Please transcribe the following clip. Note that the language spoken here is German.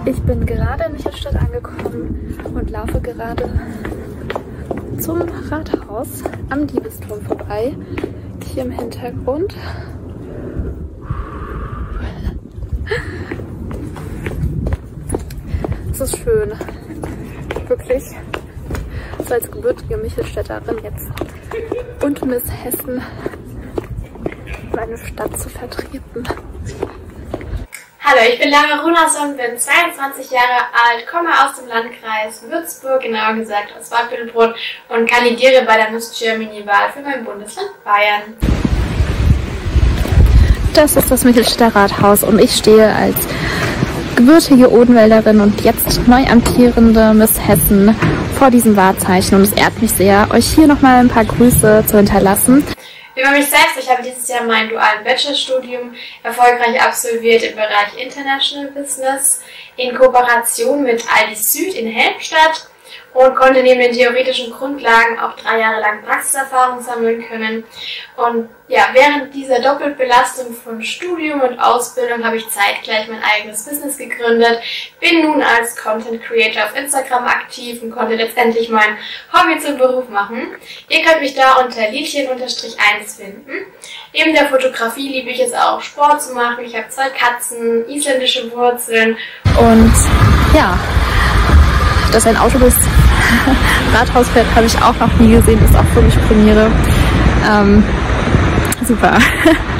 Ich bin gerade in Michelstadt angekommen und laufe gerade zum Rathaus am Diebesturm vorbei. Hier im Hintergrund. Es ist schön. Wirklich. So als gebürtige Michelstädterin jetzt und Miss Hessen meine Stadt zu vertreten. Hallo, ich bin Lara Runasson, bin 22 Jahre alt, komme aus dem Landkreis Würzburg, genauer gesagt aus Bad Wilhelmsbrunn und kandidiere bei der Miss Germany-Wahl für mein Bundesland Bayern. Das ist das Michelstädter Rathaus und ich stehe als gebürtige Odenwälderin und jetzt neu amtierende Miss Hessen vor diesem Wahrzeichen und es ehrt mich sehr, euch hier nochmal ein paar Grüße zu hinterlassen. Über mich selbst, ich habe dieses Jahr mein dualen Bachelorstudium erfolgreich absolviert im Bereich International Business in Kooperation mit Aldi Süd in Helmstadt und konnte neben den theoretischen Grundlagen auch 3 Jahre lang Praxiserfahrung sammeln können. Und ja, während dieser Doppelbelastung von Studium und Ausbildung habe ich zeitgleich mein eigenes Business gegründet, bin nun als Content Creator auf Instagram aktiv und konnte letztendlich mein Hobby zum Beruf machen. Ihr könnt mich da unter Liedchen_1 finden. Neben der Fotografie liebe ich es auch, Sport zu machen. Ich habe 2 Katzen, isländische Wurzeln und ja, dass ein Auto durchs Rathaus fährt, habe ich auch noch nie gesehen. Ist auch für mich Premiere. Super.